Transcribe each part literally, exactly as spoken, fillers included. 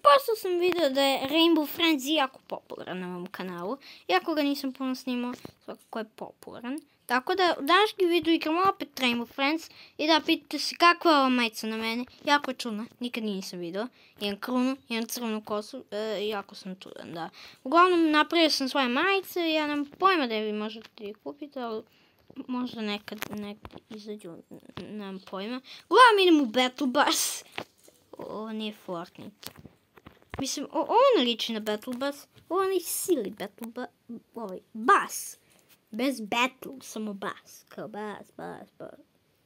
posle sam vidio da je Rainbow Friends jako popularan na ovom kanalu. Iako ga nisam puno snimao, svakako je popularan. Tako da u današnjem videu igramo opet Rainbow Friends. I da, pitate se kakva je ova majica na mene. Jako je čudna, nikad nisam vidio. Imam krunu, imam crvenu kosu, e, jako sam čudan, da. Uglavnom, napravio sam svoje majice, ja nemam pojma da vi možete ih kupiti, ali možda nekad, nekad izađu, nemam pojma. Uglavnom idem u Battle Bus. Ovo nije Fortnite. Mislim, o, ovo ne liči na Battle Bus. Ovo je silly Battle Bus. Ovaj, bus. Bez battle, samo bus. Kao bus, bus, bus.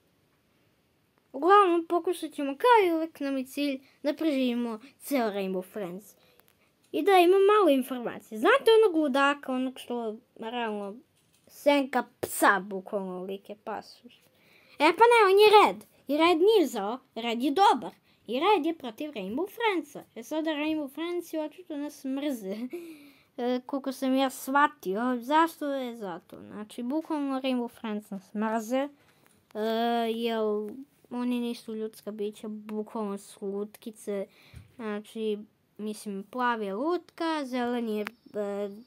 Uglavnom, pokušat ćemo, kao i uvek nam je cilj, da preživimo ceo Rainbow Friends. I da imam malo informacije. Znate onog ludaka, onog što, realno, senka psa, bukvalno like pasu. E pa ne, on je Red. I Red nije zao, Red je dobar. I Red je protiv Rainbow Friendsa. E sada Rainbow Friendsi očito nas mrze. E, koliko sam ja shvatio. Zašto je zato? Znači, bukvalno Rainbow Friends nas mrze. E, jer oni nisu ljudska bića, bukvalno su lutkice. Znači, mislim, plavi je lutka, zelen je e,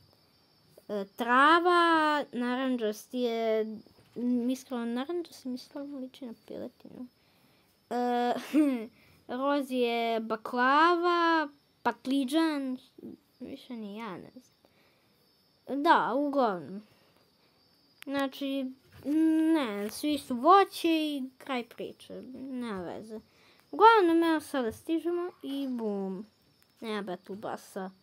e, trava, naranđast je, iskreno, naranđast mi stvarno liči na piletinu. E, roz je baklava, patliđan, više ni ja ne znam. Da, uglavnom. Znači, ne, svi su voće i kraj priče, nema veze. Uglavnom, evo sada stižemo i bum. Nema Battle Busa.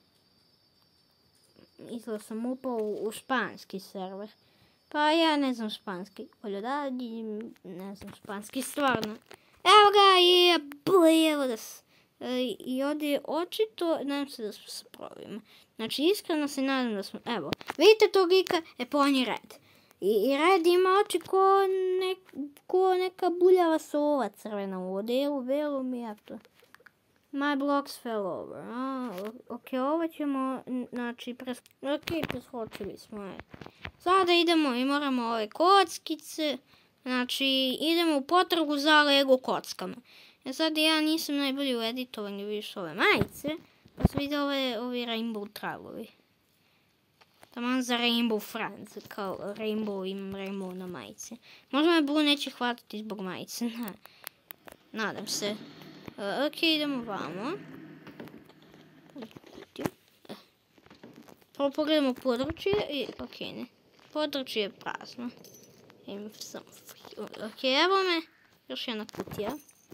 Izgleda sam upao u španski server. Pa ja ne znam španski. Oljo da, ne znam španski, stvarno. Evo ga je, ble, evo da se. I ovdje je očito, nadam se da smo se provimo. Znači, iskreno se nadam da smo, evo. Vidite tog lika, e pa on je Red. I, i Red ima oči ko, ne, ko neka buljava sova crvena u odelu, velu mi ja to. My blocks fell over. A, ok, ovo ćemo, znači, pres... ok, preskočili smo. Sada idemo i moramo ove kockice. Znači, idemo u potragu za Lego kockama. Ja sad ja nisam najbolji u editovanju više ove majice. Pa sam vidio ove, ovi Rainbow travovi. Taman za Rainbow Friends. Kao Rainbow, imam Rainbow na majice. Možda me Blue neće hvatiti zbog majice. Nadam se. Uh, ok, idemo vamo. Prvo pogledamo područje i ok, ne. Područje je prazno. Imam sam ok, evo me. Još jedna kutija.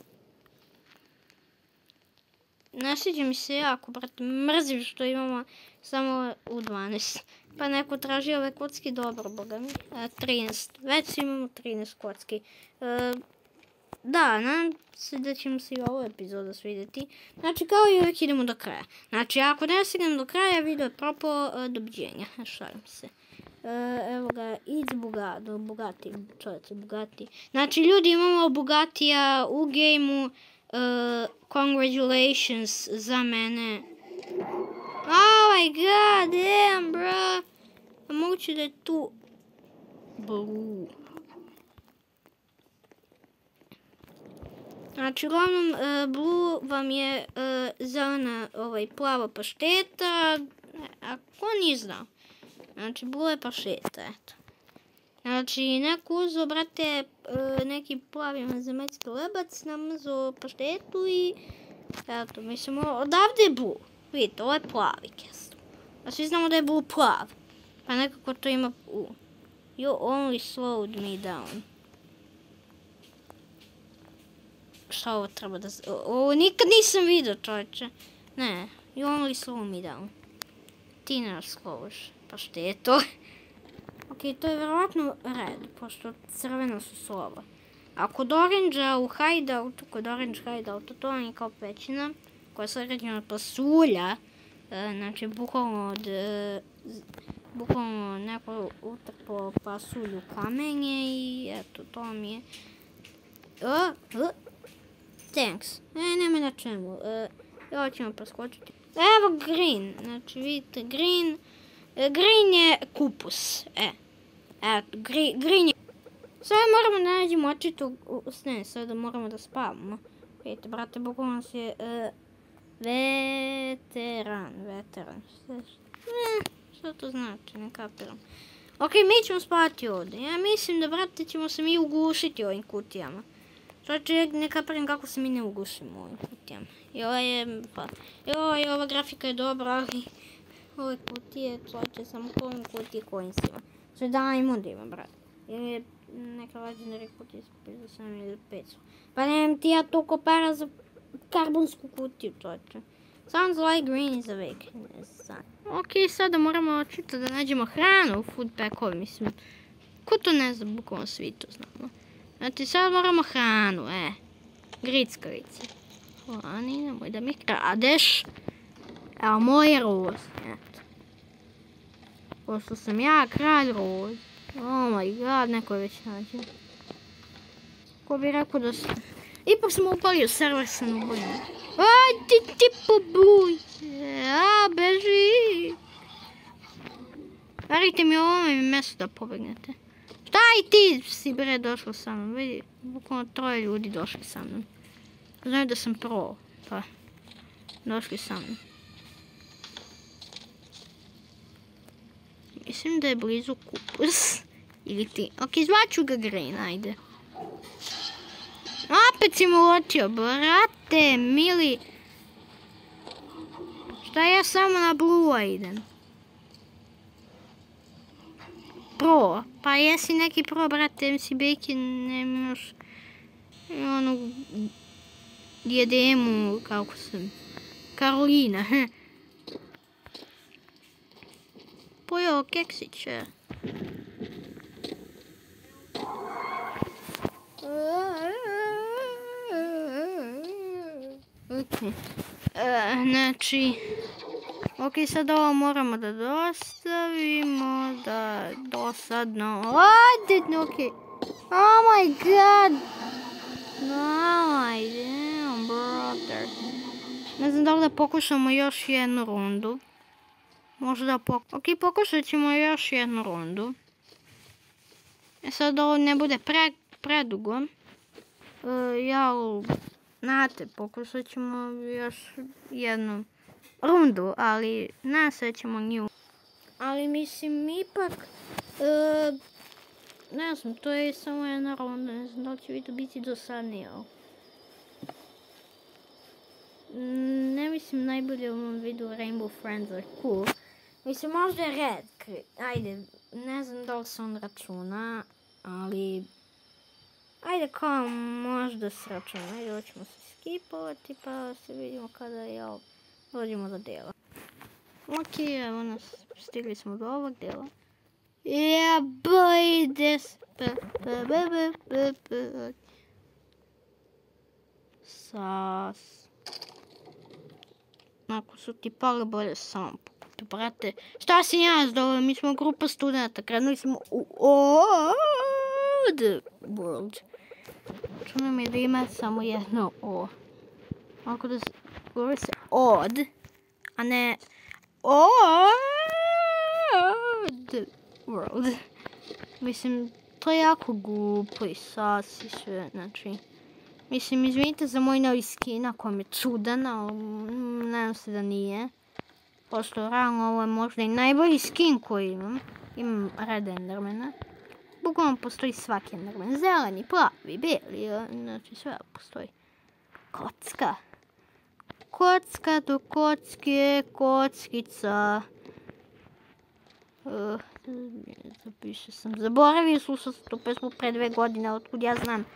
Ne sviđa mi se jako, brate, mrzim što imamo samo u dvanaest. Pa neko traži ove kocki, dobro, boga mi. E, trinaest, već imamo trinaest kocki. E, Da, nadam se da ćemo se i ovu epizodu svidjeti. Znači, kao i uvijek idemo do kraja. Znači, ako ne stignem do kraja, video je propao, uh, doviđenja. Šalim se. Uh, evo ga, it's Bugatti, Bugatti, čovječe, Bugatti. Znači, ljudi, imamo Bugattija u gejmu. Uh, congratulations za mene. Oh my god, damn, bro. Moguće da je tu Blue. Znači, uglavnom, uh, Blue vam je uh, zelena ovaj, plava pašteta, a ko nije znao? Znači, Blue je pašteta, eto. Znači, neko uzo, brate, uh, neki plavi zemaljski lebac, namazo paštetu i, eto, mislim, odavde je Blue. Vidite, ovo je plavi kesto. A svi znamo da je Blue plav. Pa nekako to ima, uh, you only slowed me down. Šta ovo treba da... Ovo nikad nisam vidio, čovječe. Ne, you only slow me down. Ti ne slowiš. Pa što je to? Ok, to je vjerovatno Red, pošto crveno su slova. A kod Orange-a u hideoutu, kod Orange hideoutu, to vam je kao pećina, koja je sređena od pasulja. Znači, bukvalno od... Bukvalno neko utrpo pasulju kamenje i eto, to vam je... Thanks. E, nema na čemu. E, ovo ćemo preskočiti. Evo green. Znači, vidite, green. E, green je kupus. E. Eto, green, green je... Sada moramo da nađemo očito... Ne, sada moramo da spavamo. Vidite, brate, bukvalno se... E, Veteran, veteran. Ne, što to znači, ne kapiram. Ok, mi ćemo spati ovdje. Ja mislim da, brate, ćemo se mi ugušiti ovim kutijama. Znači, ne kapiram kako se mi ne ugušimo ovim kutijama. I ova je, pa, joj, ova grafika je dobra, ali ove kutije, znači, sam kolim kutije kojim si ima. Znači, diamond ima, brate. Ili je neka legendary kutija za sedam ili petsto. Pa nemam ti ja toliko para za karbonsku kutiju, čoče. Sounds like green is awakening. Ok, sada moramo očito da nađemo hranu u food packovi, mislim. Ko to ne zna, bukvalno svi to znamo. Znači, sad moramo hranu, e. Grickavice. Lani, nemoj da mi kradeš. Evo, moj roz, eto. Pošto sam ja kralj roz. Oh my god, neko je već nađe. Ko bi rekao da sam... Ipak sam upalio server sa nubojima. Aj, ti ti pobuj. A, beži. Verite mi ovome mjesto da pobegnete. Šta i ti si bre došla sa mnom? Vidi, bukvalno troje ljudi došli sa mnom. Znaju da sam pro, pa došli sa mnom. Mislim da je blizu kupus. Ili ti. Ok, zvaću ga Green, ajde. Opet si mu uočio, brate, mili. Šta ja samo na blue-a idem? Pro, pa jesi neki pro, brate, em si Bacon, nemaš onu diademu, kako sam, Karolina, he. Pojeo keksiće. Okay. Uh, znači, ok, sad ovo moramo da dostavimo, da dosadno, ajde, ok, oh my god, no, my damn brother, ne znam da li da pokušamo još jednu rundu, možda pokušamo, ok, pokušat ćemo još jednu rundu, e sad ovo ne bude pre, predugo, uh, ja, znate, pokušat ćemo još jednu rundu, ali nasad ćemo nju. Ali mislim, ipak, uh, ne znam, to je samo jedna runda, ne znam da li će vi to biti dosadnije. Ne mislim najbolje u ovom videu Rainbow Friends are cool. Mislim, možda je red, ajde, ne znam da li se on računa, ali... Ajde kao možda s računa, ajde hoćemo se skipovati pa se vidimo kada jel, dođemo do dela. Ok, evo nas, stigli smo do ovog dela. Yeah boy, this... Sas... Ako su ti pali bolje sam pokupi, brate. Šta si ja zdobio, mi smo grupa studenta, krenuli smo u Odd World. Čuno mi da ima samo jedno O. Ako da govori se Odd, a ne Odd World. Mislim, to je jako glupo i sas i sve, znači. Mislim, izvinite za moj novi skin, ako vam je čudan, ali nadam se da nije. Pošto realno ovo je možda i najbolji skin koji imam. Imam Red Endermana. Bukvalno postoji svaki Enderman. Zeleni, plavi, bijeli, znači sve postoji. Kocka. Kocka do kocke, kockica. Uh, zapiše sam. Zaboravio slušao sam tu pesmu pre dve godine, otkud ja znam.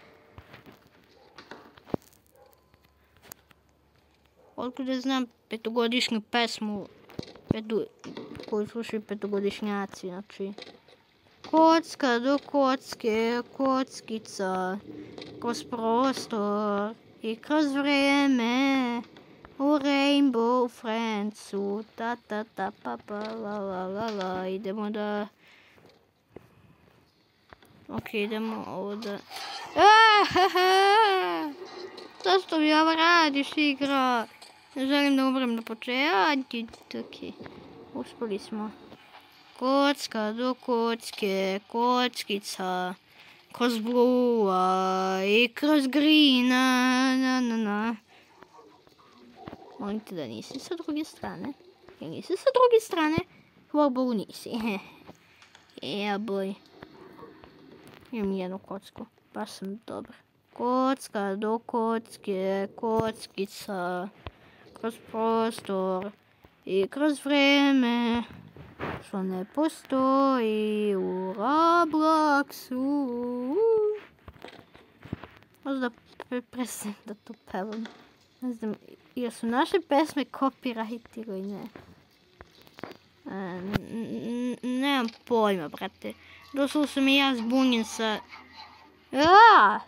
Otkud ja znam petogodišnju pesmu petu, koju slušaju petogodišnjaci, znači. Kocka do kocke, kockica, kroz prostor i kroz vrijeme, u Rainbow Friendsu, ta ta ta pa pa la la la la, idemo da... Ok, idemo ovdje. Aaaaaa! Zašto mi ovo radiš, igra? Ne želim da umrem na početku. Ok, uspjeli smo. Kocka do kocke, kockica, kroz blue-a i kroz green-a, na na na. Molim te da nisi sa druge strane. Jel nisi sa druge strane? Hvala Bogu nisi. Ja boj. Imam jednu kocku. Baš sam dobra. Kocka do kocke, kockica. Kroz prostor i kroz vreme. Što ne postoji u Robloxu. Možda prestanem da to pevam. Ne znam, jer su naše pesme copyright ili ne. Nemam pojma, brate. Doslovno sam i ja zbunjen sa... Aaaa!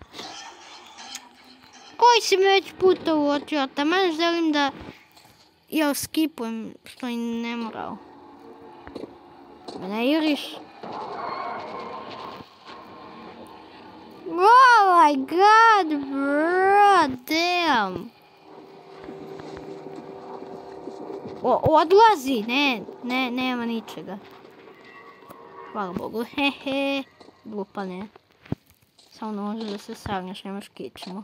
Koji si me već puta uočio? Taman želim da... Ja skipujem, što i ne morao. Ne juriš? Oh my god, bro, damn. O, odlazi, ne, ne, nema ničega. Hvala Bogu, hehe, glupa ne. Samo ne možeš da se sagneš, nemaš kičmu.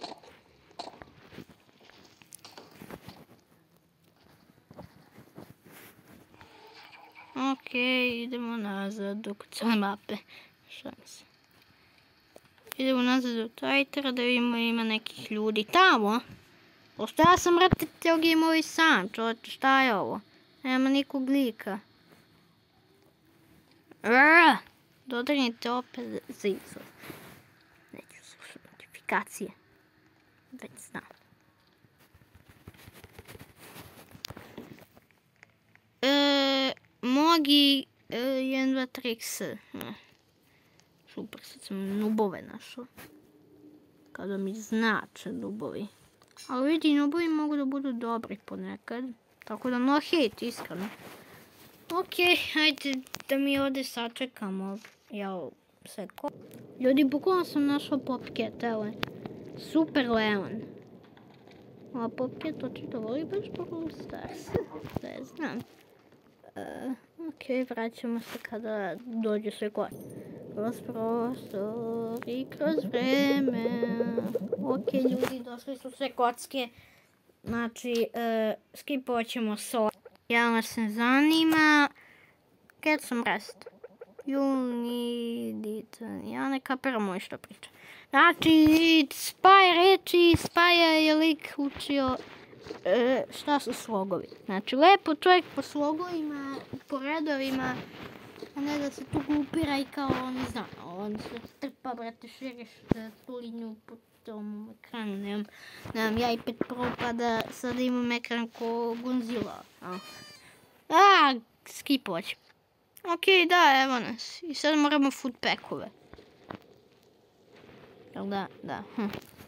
Okej, idemo nazad do cele mape. Šalim se. Idemo nazad do Tajtera da vidimo ima nekih ljudi tamo. Pošto ja sam vrati teo gameovi sam, čovječe, šta je ovo? Nema nikog lika. Rrrr! Dodirnite opet za izlaz. Neću slušati notifikacije. Već znam. Eee, mogi jedan, dva, tri iks. Super, sad sam nubove našao. Kada mi znače nubovi. Ali vidi, nubovi mogu da budu dobri ponekad. Tako da no hate, iskreno. Okej, hajde da mi ovdje sačekamo. Jao, sve ko... Ljudi, bukvalno sam našao Popcat, evo. Super Leon. A Popcat očito voli baš Brawl Stars. Ne znam. Okej, vraćamo se kada dođe sve ko. Kroz prostor i kroz vreme. Okej, ljudi, došli su sve kocke. Znači, skipovat ćemo so. Ja nas ne zanima. Get some rest. You need it. Ja ne kapiram moj što priča. Znači, Spaja reči, Spaja je lik učio šta su slogovi. Znači, lepo čovjek po slogovima, po redovima, a ne da se tu glupira i kao, ne znam, on se trpa, brate, širiš tu liniju po tom ekranu, nemam, nemam ja iPad Pro pa da sada imam ekran ko Godzilla. A, skipovat ću. Okej, da, evo nas. I sad moramo food packove. Jel da, da. Hm.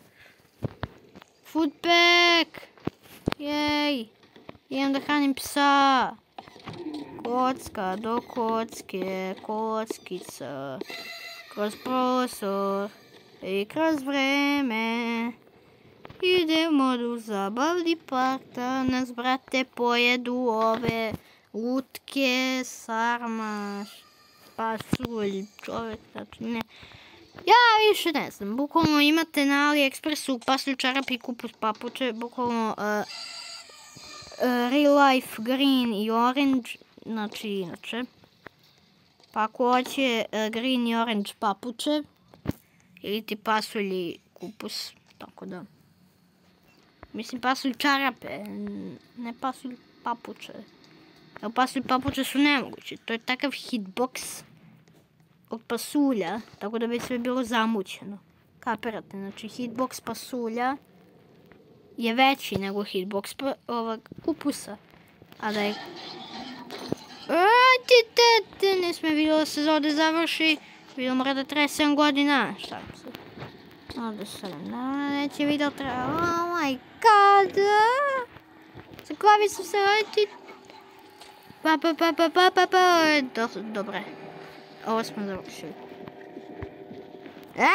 Food pack! Jej! Idem da hranim psa. Kocka do kocke, kockica. Kroz prostor i kroz vreme. Idemo do zabavni park da nas, brate, pojedu ove lutke, sarmaš, pasulj, čovjek, znači ne. Ja više ne znam, bukvalno imate na AliExpressu pasulj, čarapi, kupus, papuče, bukvalno uh, uh, real life, green i orange, znači inače. Pa ako hoće uh, green i orange papuče, ili ti pasulj i kupus, tako da. Mislim pasulj čarape, ne pasulj papuče. Evo pasulj papuče su nemogući, to je takav hitbox od pasulja, tako da bi sve bilo zamućeno. Kapirate, znači hitbox pasulja je veći nego hitbox pa, ovog kupusa. A da je... Aj, ti tete, ne sme video da se ovdje završi. Video mora da traje sedam godina. Šta mi se? Ovdje sedam, naravno neće video traje. Oh my god! Zaklavi su se, aj ti... Pa, pa, pa, pa, pa, pa, pa, dobre. Ovo smo završili. E?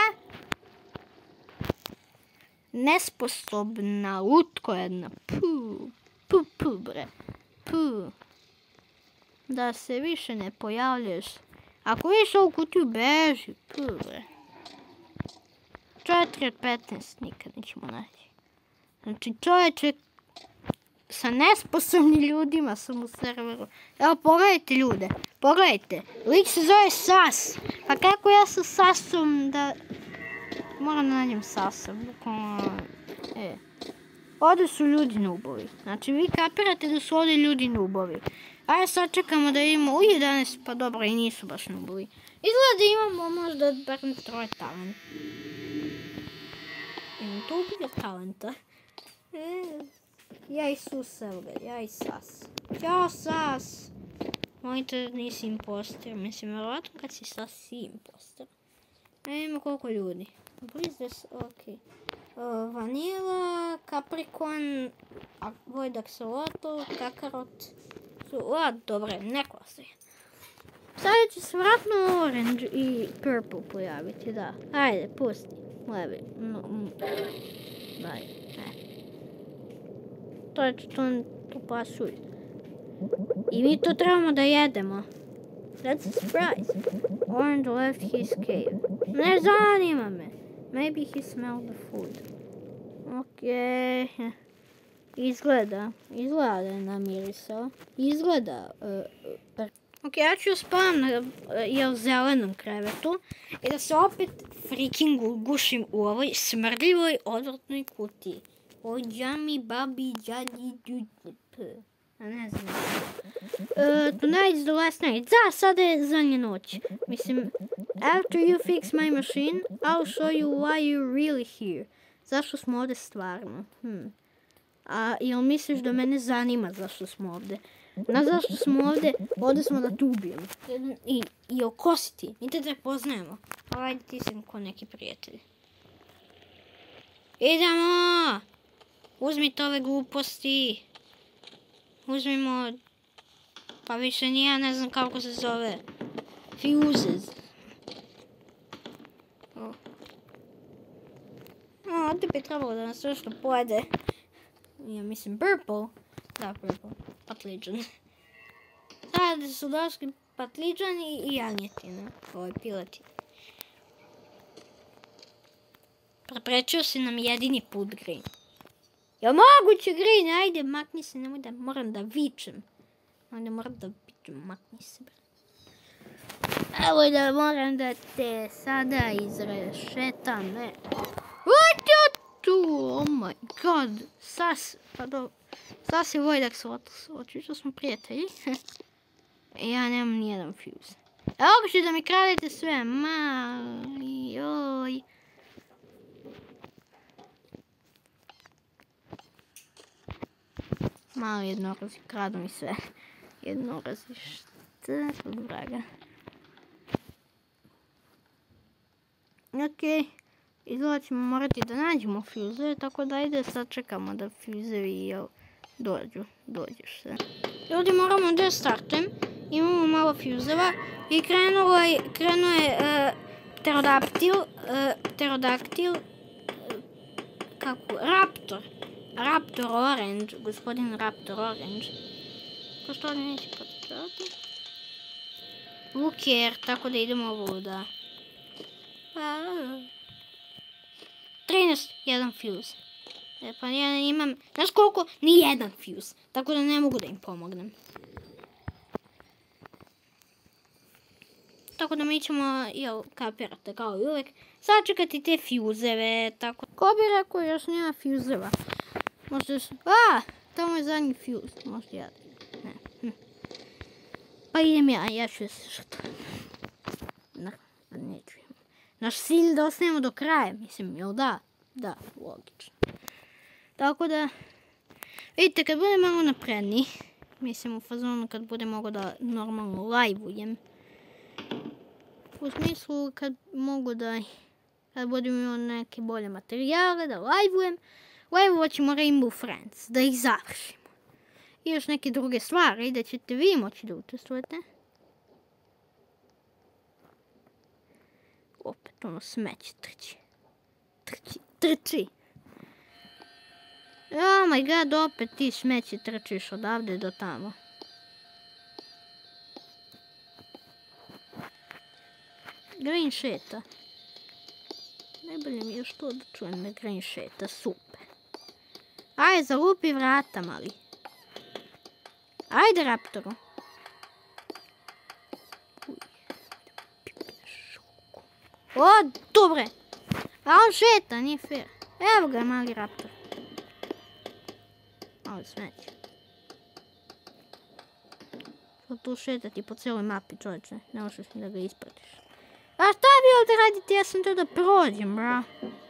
Nesposobna lutko jedna. Puh, puh, puh, bre. Puh. Da se više ne pojavljaš. Ako vidiš ovu kutiju, beži. Puh, bre. četiri od petnaest nikad nećemo naći. Znači, čovječe, sa nesposobnim ljudima sam u serveru. Evo, pogledajte ljude, pogledajte. Lik se zove Sas. Pa kako ja sa Sasom da... Moram da nađem Sasa. E. Ovdje su ljudi nubovi. Znači, vi kapirate da su ovdje ljudi nubovi. Ajde sad čekamo da imamo u jedanaest, pa dobro, i nisu baš nubovi. Izgleda da imamo možda barem troje talenta. Imam tu bilo talenta. E, ja i Sus, evo ga, ja i Sas. Ćao, Sas! Mojte, nisi imposter. Mislim, vjerovatno kad si Sas si imposter. E, ima koliko ljudi. Blizdes, okej. Uh, Vanila, Capricorn, Void Axolotl, Kakarot. A, dobre, neko se. Sada će se vratno Orange i Purple pojaviti, da. Ajde, pusti. Levi. No, mm. Daj, ne. To je to, to pasuj. I mi to trebamo da jedemo. That's a surprise. Orange left his cave. Ne zanima me. Maybe he smelled the food. Okej. Okay. Izgleda. Izgleda da je namirisao. Izgleda. Uh, ok, ja ću spavam na uh, zelenom krevetu i da se opet freaking ugušim u ovoj smrdljivoj odvratnoj kutiji. Oj, džami, babi, džadi, džup. A ne znam. Uh, tonight's the last night. Da, sada je zadnja noć. Mislim, after you fix my machine, I'll show you why you're really here. Zašto smo ovdje stvarno? Hmm. A jel misliš da mene zanima zašto smo ovdje? Na zašto smo ovdje? Ovdje smo da te ubijemo. I, i okositi. Mi te te poznajemo. Ajde, ti sam ko neki prijatelj. Idemo! Uzmite ove gluposti. Uzmimo... Pa više ni ja ne znam kako se zove. Fuses. O. O, ovdje bi trebalo da nas nešto pojede. Ja mislim Purple. Da, Purple. Patliđan. Sada su došli patliđani i janjetina. Ovoj pileti. Preprečio si nam jedini put, Green. Jel moguće, Green? Ajde, makni se, nemoj da moram da vičem. Ajde, moram da vičem, makni se. Evo da moram da te sada izrešetam, ne. What tu? Oh my god. Sas, pa do... Sas je Void Axolotl. Očito smo prijatelji. Ja nemam nijedan fuse. Evo ću da mi kradete sve. Ma, joj. Malo jednorazi, kradu mi sve. Jednorazi, šta kod vraga. Okej. Izgleda ćemo morati da nađemo fuse, tako da ajde sad čekamo da fusevi dođu. Dođeš se. Ljudi, moramo da startujem. Imamo malo fuseva i krenuo je, krenuo je uh, pterodaktil, uh, pterodaktil, uh, kako, raptor. Raptor Orange, gospodin Raptor Orange. Ko što ovdje neće potrebati? Luker, tako da idemo ovuda. trinaest, jedan fuse. E, pa ja imam, znaš koliko? Ni jedan fuse. Tako da ne mogu da im pomognem. Tako da mi ćemo, jel, kapirate kao i uvijek, sačekati te fuzeve, tako. Ko bi rekao još nema fuzeva? Možda još, a, tamo je zadnji fuse, možda ja, ne. Hm. Pa idem ja, ja ću se što. Ne, neću. Naš cilj da ostanemo do kraja, mislim, jel da? Da, logično. Tako da, vidite, kad budem malo napredni, mislim u fazonu kad budem mogo da normalno live-ujem, u smislu kad mogu da, kad budem imao neke bolje materijale, da live-ujem, live-uvat ćemo Rainbow Friends, da ih završimo. I još neke druge stvari, da ćete vi moći da učestvujete. Opet ono smeće trči. Trči, trči. Oh my god, opet ti smeće trčiš odavde do tamo. Green šeta. Najbolje mi još to da čujem da Green šeta, super. Ajde, zalupi vrata, mali. Ajde, Raptoru. O, dobre. A on šeta, nije fair. Evo ga, mali Raptor. Malo smeće. Što tu šetati po cijeloj mapi, čovječe. Ne možeš mi da ga ispratiš. A šta vi ovdje radite? Ja sam to da prođem, bra.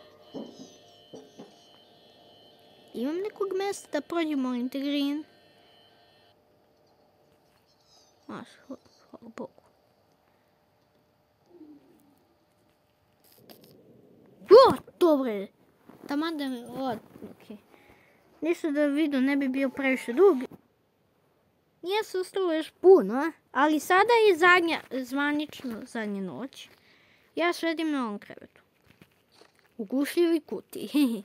Imam nekog mjesta da prođem, molim te, Green. Maš, hvala Bogu. O, dobre. Taman da me... O, okej. Ništa da vidio, ne bi bio previše dug. Nije se ostalo još puno, ali sada je zadnja, zvanično zadnja noć. Ja sedim na ovom krevetu. U gušljivoj kutiji.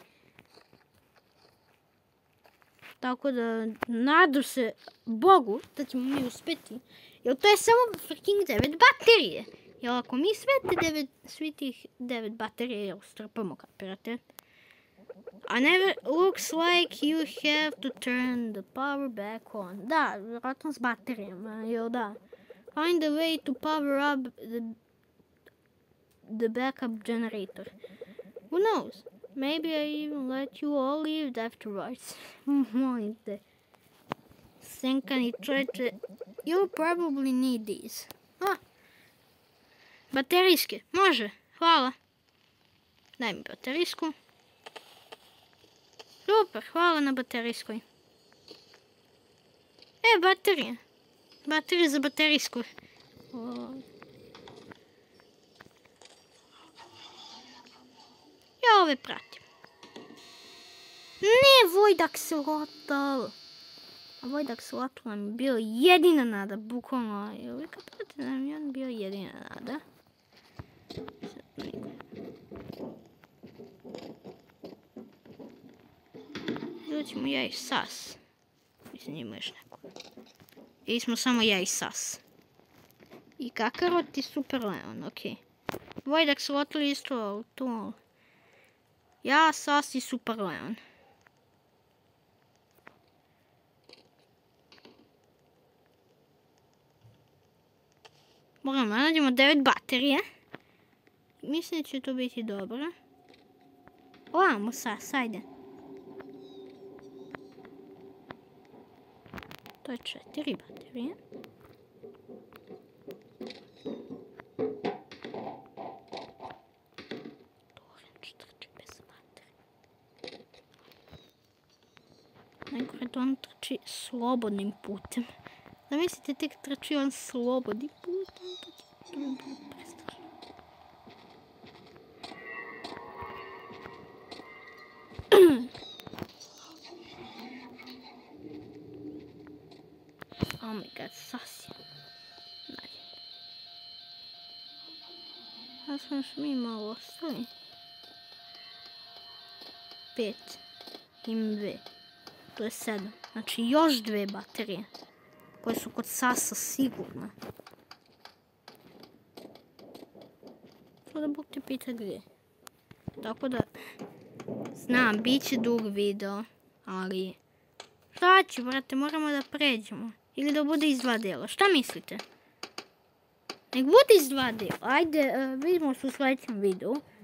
Tako da, nadu se Bogu da ćemo mi uspjeti. Jer to je samo freaking devet baterije. Jer ako mi sve te devet, svi tih devet baterije ustrpamo, kapirate. I never looks like you have to turn the power back on. Da, vjerojatno s baterijama, jel da. Find a way to power up the, the backup generator. Who knows? Maybe I even let you all leave afterwards. Molim te. Senkani čovječe, you'll probably need these. Ah, baterijske, može, hvala. Daj mi baterijsku. Super, hvala na baterijskoj. E, baterije. Baterije za baterijsku. Ja ove pratim. Ne, Vojdaxolotl. A Vojdaxolotl nam je bio jedina nada, bukvalno. I uvijek kapirate nam je on bio jedina nada. Ćemo ja i Sas. Mislim, ima još neko. Ili smo samo ja i Sas. I Kakarot i Super Leon, okej. Vojdaxolotl isto tu. Ja, Sas i Super Leon. Moramo da nađemo devet baterije. Mislim da će to biti dobro. Ovamo Sas, ajde. To je četiri baterije. Orange trči bez baterije. Najgore da on trči slobodnim putem. Zamislite, tek trči on slobodnim putem. To bi bilo prestrašno. Oh my god, Sas je. Najde. A smo još mi malo ostali. Pet. Imam dve. To je sedam. Znači još dve baterije. Koje su kod Sasa sigurno. Sada Bog te pita gdje. Tako da, znam, bit će dug video, ali šta ću, brate, moramo da pređemo. Ili da bude iz dva dela. Šta mislite? Nek bude iz dva dela. Ajde, uh, vidimo se u sljedećem videu.